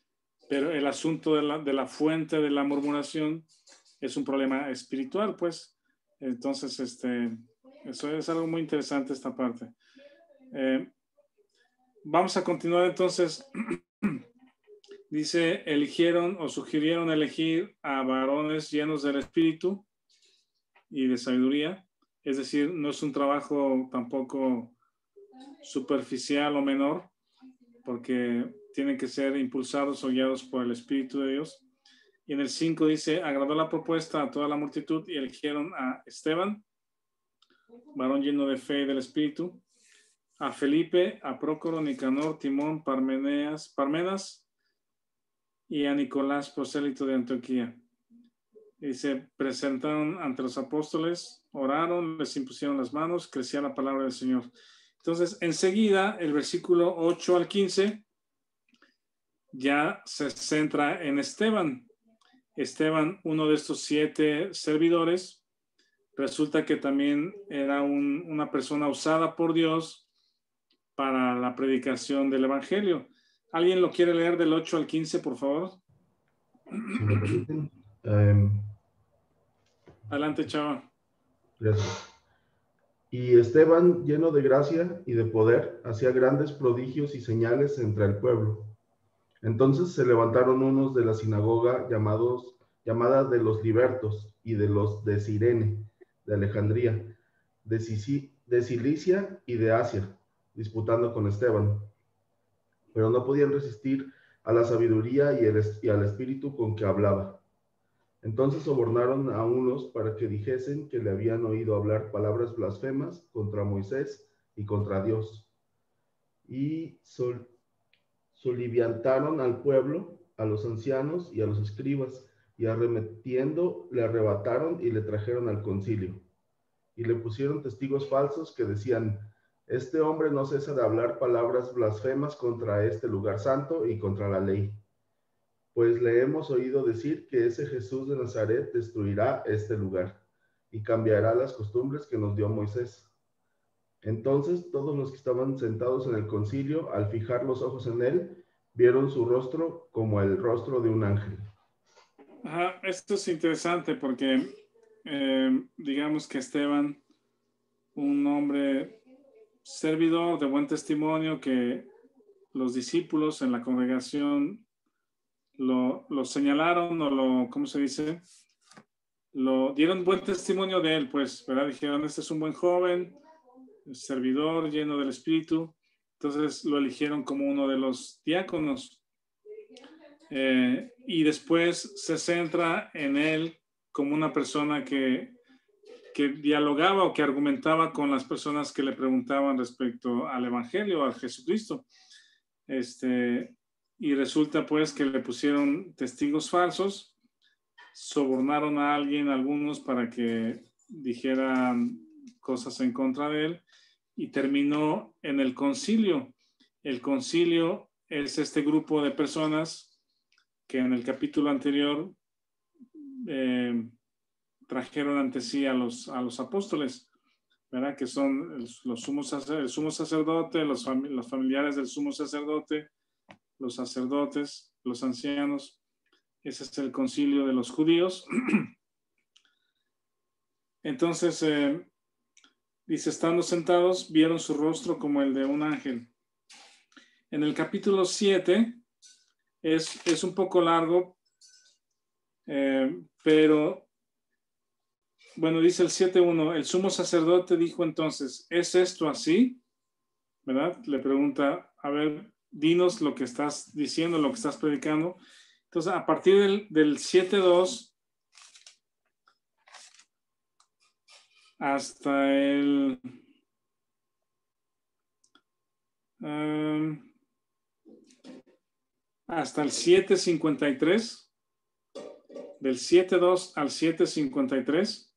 pero el asunto de la, de la fuente de la murmuración es un problema espiritual, pues. Entonces, este, eso es algo muy interesante esta parte. Eh, vamos a continuar entonces. Dice, eligieron o sugirieron elegir a varones llenos del espíritu y de sabiduría. Es decir, no es un trabajo tampoco superficial o menor, porque tienen que ser impulsados o guiados por el Espíritu de Dios. Y en el cinco dice, agradó la propuesta a toda la multitud y eligieron a Esteban, varón lleno de fe y del Espíritu, a Felipe, a Prócoro, Nicanor, Timón, Parmenas, Parmenas y a Nicolás, prosélito de Antioquía. Y se presentaron ante los apóstoles, oraron, les impusieron las manos, crecía la palabra del Señor. Entonces, enseguida, el versículo ocho al quince ya se centra en Esteban. Esteban, uno de estos siete servidores, resulta que también era un, una persona usada por Dios para la predicación del Evangelio. ¿Alguien lo quiere leer del ocho al quince, por favor? Si me permiten. Eh, Adelante, chava. Gracias. Y Esteban, lleno de gracia y de poder, hacía grandes prodigios y señales entre el pueblo. Entonces se levantaron unos de la sinagoga llamados, llamada de los libertos y de los de Cirene, de Alejandría, de, Cici, de Cilicia y de Asia, disputando con Esteban. Pero no podían resistir a la sabiduría y, el, y al espíritu con que hablaba. Entonces sobornaron a unos para que dijesen que le habían oído hablar palabras blasfemas contra Moisés y contra Dios. Y sol, soliviantaron al pueblo, a los ancianos y a los escribas, y arremetiendo le arrebataron y le trajeron al concilio. Y le pusieron testigos falsos que decían, este hombre no cesa de hablar palabras blasfemas contra este lugar santo y contra la ley. Pues le hemos oído decir que ese Jesús de Nazaret destruirá este lugar y cambiará las costumbres que nos dio Moisés. Entonces todos los que estaban sentados en el concilio, al fijar los ojos en él, vieron su rostro como el rostro de un ángel. Ajá, esto es interesante porque eh, digamos que Esteban, un hombre servidor de buen testimonio, que los discípulos en la congregación Lo, lo señalaron o lo, ¿cómo se dice? Lo dieron buen testimonio de él, pues, ¿verdad? Dijeron, este es un buen joven, servidor, lleno del Espíritu. Entonces lo eligieron como uno de los diáconos. Eh, y después se centra en él como una persona que, que dialogaba o que argumentaba con las personas que le preguntaban respecto al Evangelio, al Jesucristo. Este... Y resulta pues que le pusieron testigos falsos, sobornaron a alguien, algunos, para que dijeran cosas en contra de él, y terminó en el concilio. El concilio es este grupo de personas que en el capítulo anterior eh, trajeron ante sí a los, a los apóstoles, ¿verdad? Que son los sumos, el sumo sacerdote, los, fam los familiares del sumo sacerdote, los sacerdotes, los ancianos. Ese es el concilio de los judíos. Entonces, eh, dice, estando sentados, vieron su rostro como el de un ángel. En el capítulo siete, es, es un poco largo, eh, pero, bueno, dice el siete uno, el sumo sacerdote dijo entonces, ¿es esto así? ¿Verdad? Le pregunta, a ver, dinos lo que estás diciendo, lo que estás predicando. Entonces, a partir del, del siete dos hasta el um, hasta el siete cincuenta y tres, del siete dos al siete cincuenta y tres,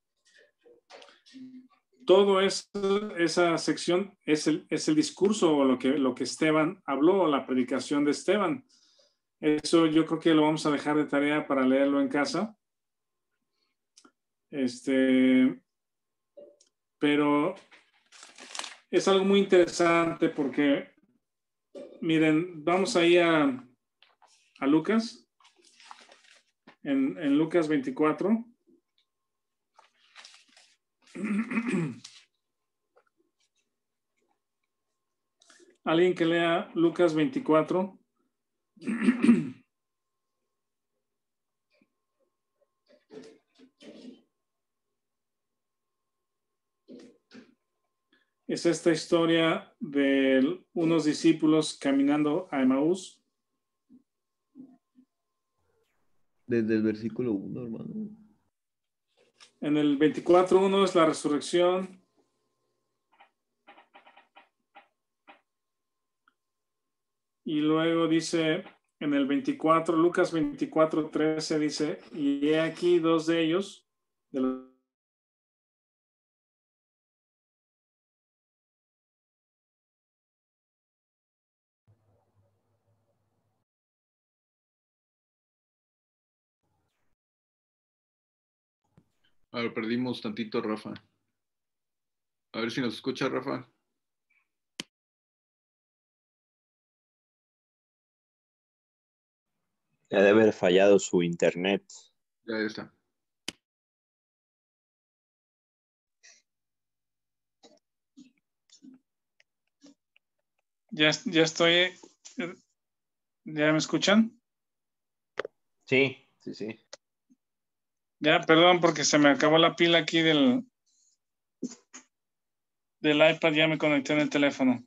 todo eso, esa sección es el, es el discurso o lo que, lo que Esteban habló, la predicación de Esteban. Eso yo creo que lo vamos a dejar de tarea para leerlo en casa. Este, pero es algo muy interesante porque, miren, vamos ahí a, a Lucas, en, en Lucas veinticuatro. Alguien que lea Lucas veinticuatro. Es esta historia de unos discípulos caminando a Emaús. Desde el versículo uno, hermano. En el veinticuatro uno es la resurrección. Y luego dice en el veinticuatro, Lucas veinticuatro, trece dice, y he aquí dos de ellos, de los A ver, perdimos tantito, Rafa. A ver si nos escucha, Rafa. Ya debe haber fallado su internet. Ya está. Ya, ya estoy. ¿Ya me escuchan? Sí, sí, sí. Ya, perdón, porque se me acabó la pila aquí del, del iPad, ya me conecté en el teléfono.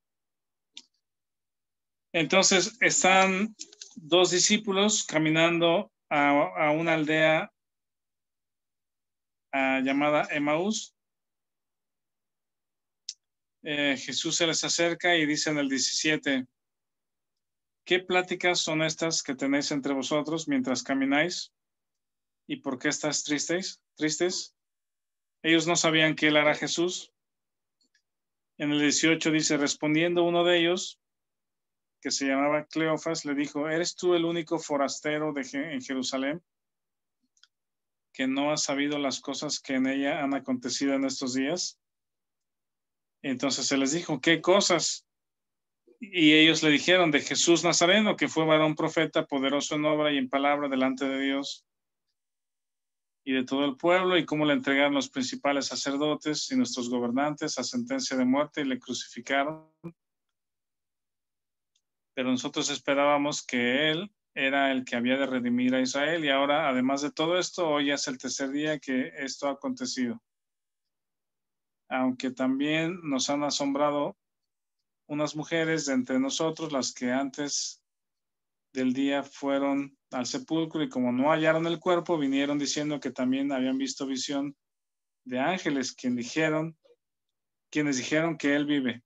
Entonces, están dos discípulos caminando a, a una aldea a, llamada Emaús. Eh, Jesús se les acerca y dice en el diecisiete, ¿qué pláticas son estas que tenéis entre vosotros mientras camináis? ¿Y por qué estás tristes? ¿Tristes? Ellos no sabían que él era Jesús. En el dieciocho dice, respondiendo uno de ellos, que se llamaba Cleofas, le dijo, ¿eres tú el único forastero de, en Jerusalén que no ha sabido las cosas que en ella han acontecido en estos días? Entonces se les dijo, ¿qué cosas? Y ellos le dijeron, de Jesús Nazareno, que fue varón profeta, poderoso en obra y en palabra delante de Dios y de todo el pueblo, y cómo le entregaron los principales sacerdotes y nuestros gobernantes a sentencia de muerte y le crucificaron. Pero nosotros esperábamos que él era el que había de redimir a Israel, y ahora, además de todo esto, hoy es el tercer día que esto ha acontecido. Aunque también nos han asombrado unas mujeres de entre nosotros, las que antes del día fueron al sepulcro, y como no hallaron el cuerpo, vinieron diciendo que también habían visto visión de ángeles, quien dijeron, quienes dijeron que él vive.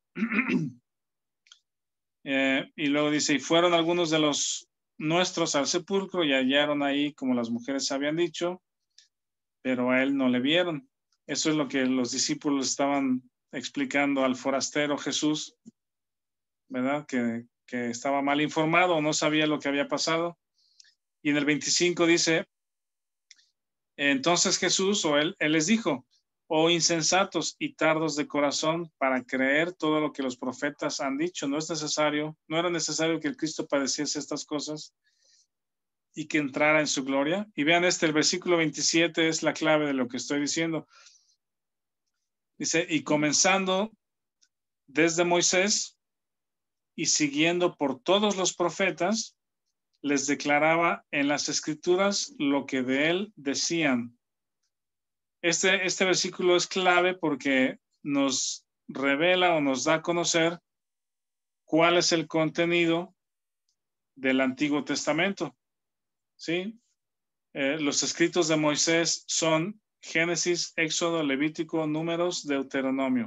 eh, y luego dice, y fueron algunos de los nuestros al sepulcro y hallaron ahí como las mujeres habían dicho, pero a él no le vieron. Eso es lo que los discípulos estaban explicando al forastero Jesús, ¿verdad? Que, que estaba mal informado o no sabía lo que había pasado. Y en el veinticinco dice, entonces Jesús o él, él les dijo, oh insensatos y tardos de corazón para creer todo lo que los profetas han dicho. No es necesario, no era necesario que el Cristo padeciese estas cosas y que entrara en su gloria. Y vean este, el versículo veintisiete es la clave de lo que estoy diciendo. Dice, y comenzando desde Moisés y siguiendo por todos los profetas, les declaraba en las escrituras lo que de él decían. Este, este versículo es clave porque nos revela o nos da a conocer cuál es el contenido del Antiguo Testamento. ¿Sí? Eh, los escritos de Moisés son Génesis, Éxodo, Levítico, Números, Deuteronomio.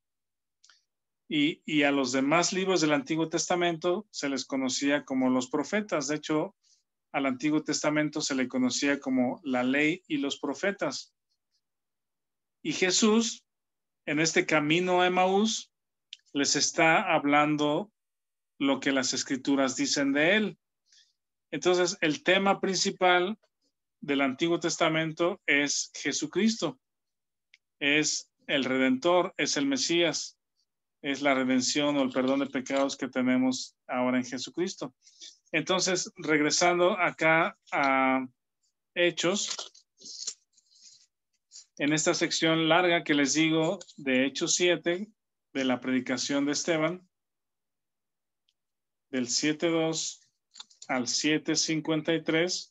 Y, y a los demás libros del Antiguo Testamento se les conocía como los profetas. De hecho, al Antiguo Testamento se le conocía como la ley y los profetas. Y Jesús, en este camino a Emaús, les está hablando lo que las escrituras dicen de él. Entonces, el tema principal del Antiguo Testamento es Jesucristo. Es el Redentor, es el Mesías. es la redención o el perdón de pecados que tenemos ahora en Jesucristo. Entonces, regresando acá a Hechos, en esta sección larga que les digo de Hechos siete, de la predicación de Esteban, del siete dos al siete cincuenta y tres,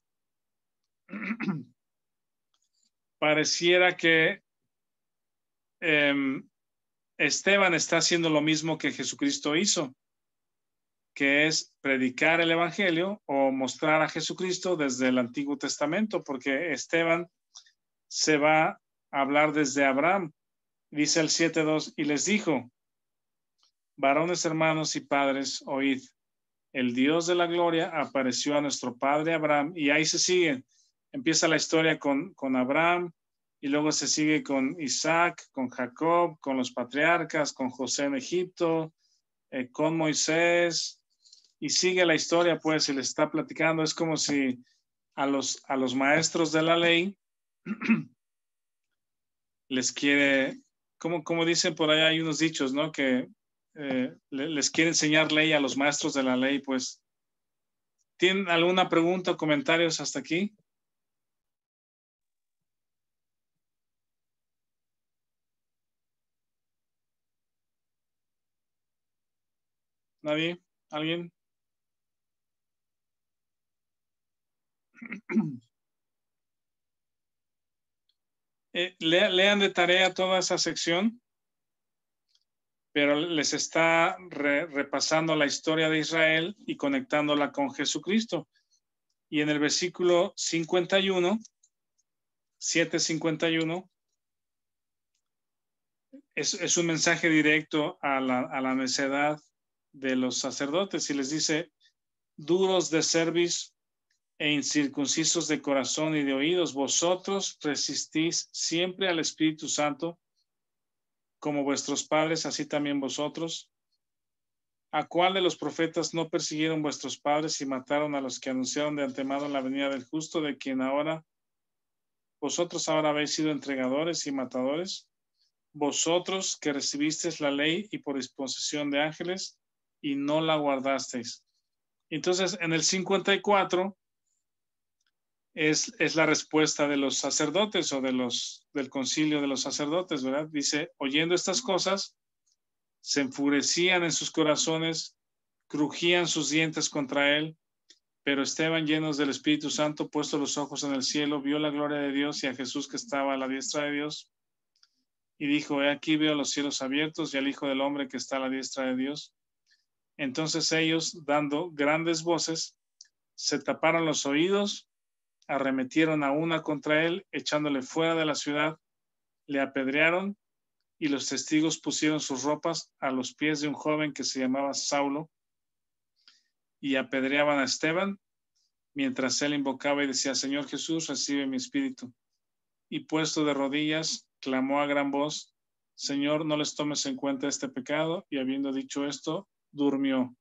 pareciera que eh, Esteban está haciendo lo mismo que Jesucristo hizo, que es predicar el evangelio o mostrar a Jesucristo desde el Antiguo Testamento, porque Esteban se va a hablar desde Abraham. Dice el siete dos, y les dijo: varones, hermanos y padres, oíd, el Dios de la gloria apareció a nuestro padre Abraham, y ahí se sigue, empieza la historia con, con Abraham, y luego se sigue con Isaac, con Jacob, con los patriarcas, con José en Egipto, eh, con Moisés, y sigue la historia, pues, y le está platicando. Es como si a los, a los maestros de la ley les quiere, como, como dicen por ahí, hay unos dichos, ¿no? Que eh, les quiere enseñar ley a los maestros de la ley, pues. ¿Tienen alguna pregunta o comentarios hasta aquí? ¿Nadie? ¿Alguien? Eh, le, lean de tarea toda esa sección, pero les está re, repasando la historia de Israel y conectándola con Jesucristo. Y en el versículo cincuenta y uno, siete cincuenta y uno, es, es un mensaje directo a la, a la necedad de los sacerdotes, y les dice: duros de cerviz e incircuncisos de corazón y de oídos, vosotros resistís siempre al Espíritu Santo, como vuestros padres, así también vosotros. ¿A cuál de los profetas no persiguieron vuestros padres y mataron a los que anunciaron de antemano la venida del justo, de quien ahora vosotros ahora habéis sido entregadores y matadores? Vosotros que recibisteis la ley y por disposición de ángeles y no la guardasteis. Entonces, en el cincuenta y cuatro es, es la respuesta de los sacerdotes o de los, del concilio de los sacerdotes, ¿verdad? Dice: oyendo estas cosas, se enfurecían en sus corazones, crujían sus dientes contra él, pero Esteban, llenos del Espíritu Santo, puesto los ojos en el cielo, vio la gloria de Dios y a Jesús que estaba a la diestra de Dios, y dijo: he aquí veo los cielos abiertos y al Hijo del Hombre que está a la diestra de Dios. Entonces ellos, dando grandes voces, se taparon los oídos, arremetieron a una contra él, echándole fuera de la ciudad, le apedrearon, y los testigos pusieron sus ropas a los pies de un joven que se llamaba Saulo, y apedreaban a Esteban, mientras él invocaba y decía: Señor Jesús, recibe mi espíritu. Y puesto de rodillas, clamó a gran voz: Señor, no les tomes en cuenta este pecado. Y habiendo dicho esto, durmió.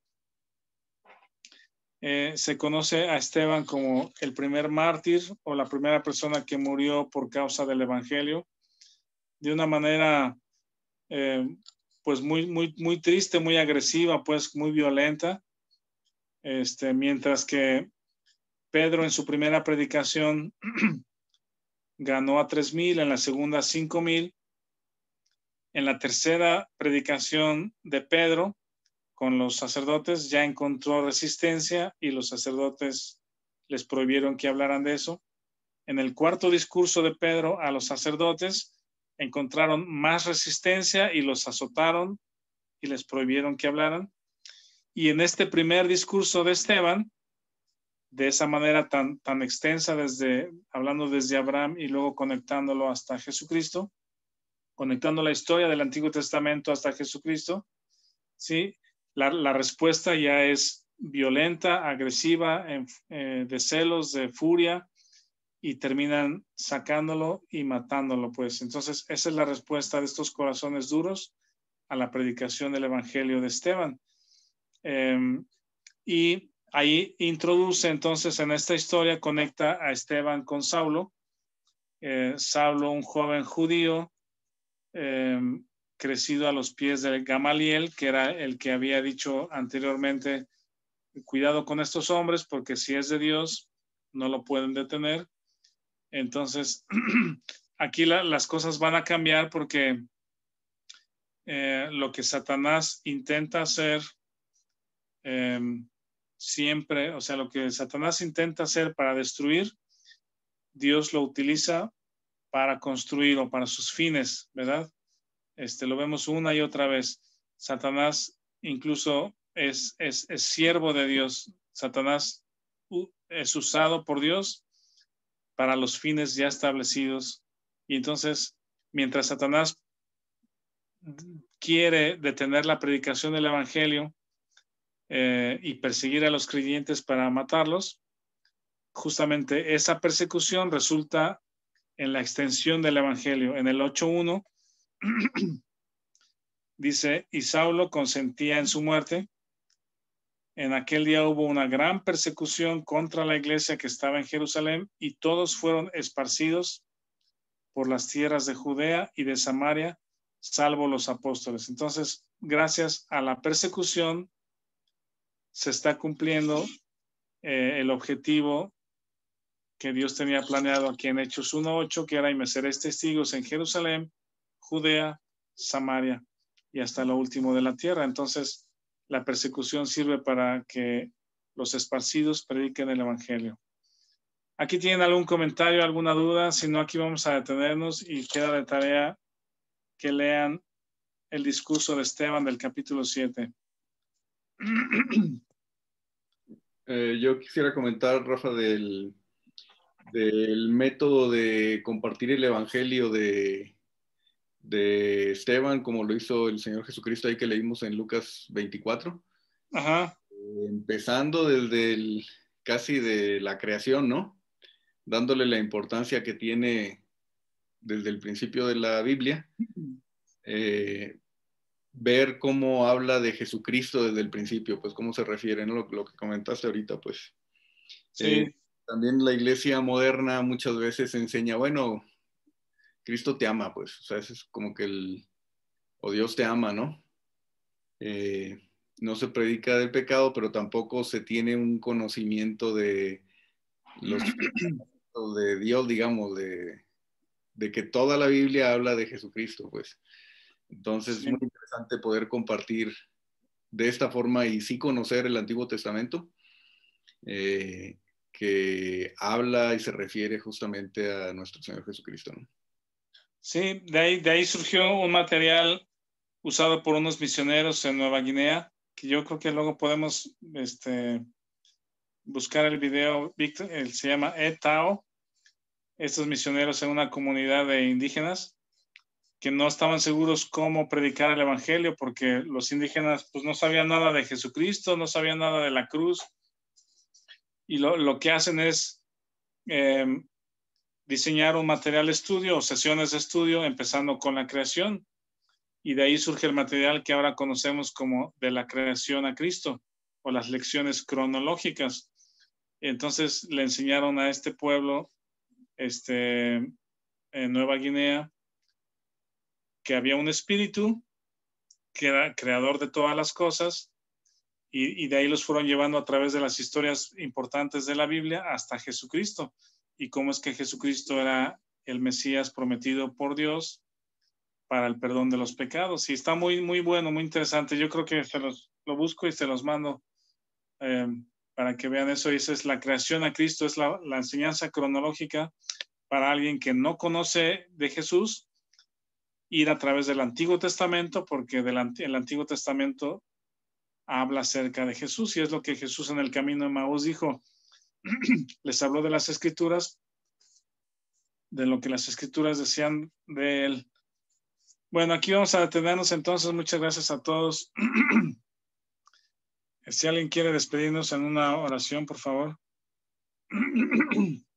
Eh, se conoce a Esteban como el primer mártir o la primera persona que murió por causa del evangelio, de una manera eh, pues muy, muy, muy triste, muy agresiva, pues muy violenta. Este, mientras que Pedro en su primera predicación ganó a tres mil, en la segunda cinco mil. En la tercera predicación de Pedro con los sacerdotes ya encontró resistencia y los sacerdotes les prohibieron que hablaran de eso. En el cuarto discurso de Pedro a los sacerdotes encontraron más resistencia y los azotaron y les prohibieron que hablaran. Y en este primer discurso de Esteban, de esa manera tan, tan extensa, desde, hablando desde Abraham y luego conectándolo hasta Jesucristo, conectando la historia del Antiguo Testamento hasta Jesucristo, ¿sí? La, la respuesta ya es violenta, agresiva, en, eh, de celos, de furia, y terminan sacándolo y matándolo, pues. Entonces, esa es la respuesta de estos corazones duros a la predicación del Evangelio de Esteban. Eh, y ahí introduce entonces en esta historia, conecta a Esteban con Saulo. Eh, Saulo, un joven judío, eh, crecido a los pies de Gamaliel, que era el que había dicho anteriormente, cuidado con estos hombres, porque si es de Dios, no lo pueden detener. Entonces, aquí la, las cosas van a cambiar porque eh, lo que Satanás intenta hacer eh, siempre, o sea, lo que Satanás intenta hacer para destruir, Dios lo utiliza para construir o para sus fines, ¿verdad? Este, lo vemos una y otra vez. Satanás incluso es, es, es siervo de Dios. Satanás es usado por Dios para los fines ya establecidos. Y entonces, mientras Satanás quiere detener la predicación del evangelio eh, y perseguir a los creyentes para matarlos, justamente esa persecución resulta en la extensión del evangelio. En el ocho uno dice, y Saulo consentía en su muerte. En aquel día hubo una gran persecución contra la iglesia que estaba en Jerusalén y todos fueron esparcidos por las tierras de Judea y de Samaria, salvo los apóstoles. Entonces, gracias a la persecución, se está cumpliendo eh, el objetivo que Dios tenía planeado aquí en Hechos uno ocho, que era y me seréis testigos en Jerusalén, Judea, Samaria y hasta lo último de la tierra. Entonces, la persecución sirve para que los esparcidos prediquen el evangelio. ¿Aquí tienen algún comentario, alguna duda? Si no, aquí vamos a detenernos y queda de tarea que lean el discurso de Esteban del capítulo siete. Eh, yo quisiera comentar, Rafa, del, del método de compartir el evangelio de, de Esteban, como lo hizo el Señor Jesucristo ahí que leímos en Lucas veinticuatro. Ajá. Eh, empezando desde el, casi de la creación, ¿no? Dándole la importancia que tiene desde el principio de la Biblia. Eh, ver cómo habla de Jesucristo desde el principio, pues cómo se refiere, ¿no? Lo, lo que comentaste ahorita, pues. Sí. Eh, también la iglesia moderna muchas veces enseña, bueno, Cristo te ama, pues, o sea, es como que el, o Dios te ama, ¿no? Eh, no se predica del pecado, pero tampoco se tiene un conocimiento de los de Dios, digamos, de, de que toda la Biblia habla de Jesucristo, pues. Entonces sí. Es muy interesante poder compartir de esta forma y sí conocer el Antiguo Testamento, eh, que habla y se refiere justamente a nuestro Señor Jesucristo, ¿no? Sí, de ahí, de ahí surgió un material usado por unos misioneros en Nueva Guinea, que yo creo que luego podemos este, buscar el video, Víctor, él se llama E T A O, estos misioneros en una comunidad de indígenas que no estaban seguros cómo predicar el evangelio porque los indígenas pues no sabían nada de Jesucristo, no sabían nada de la cruz y lo, lo que hacen es eh, diseñar un material de estudio o sesiones de estudio empezando con la creación y de ahí surge el material que ahora conocemos como de la creación a Cristo o las lecciones cronológicas. Entonces le enseñaron a este pueblo este, en Nueva Guinea que había un espíritu que era creador de todas las cosas y, y de ahí los fueron llevando a través de las historias importantes de la Biblia hasta Jesucristo y cómo es que Jesucristo era el Mesías prometido por Dios para el perdón de los pecados. Y está muy, muy bueno, muy interesante. Yo creo que se los, lo busco y se los mando eh, para que vean eso. Y esa es la creación a Cristo, es la, la enseñanza cronológica para alguien que no conoce de Jesús, ir a través del Antiguo Testamento, porque del, el Antiguo Testamento habla acerca de Jesús y es lo que Jesús en el camino de Maús dijo. Les habló de las Escrituras, de lo que las Escrituras decían de él. Bueno, aquí vamos a detenernos entonces. Muchas gracias a todos. Si alguien quiere despedirnos en una oración, por favor.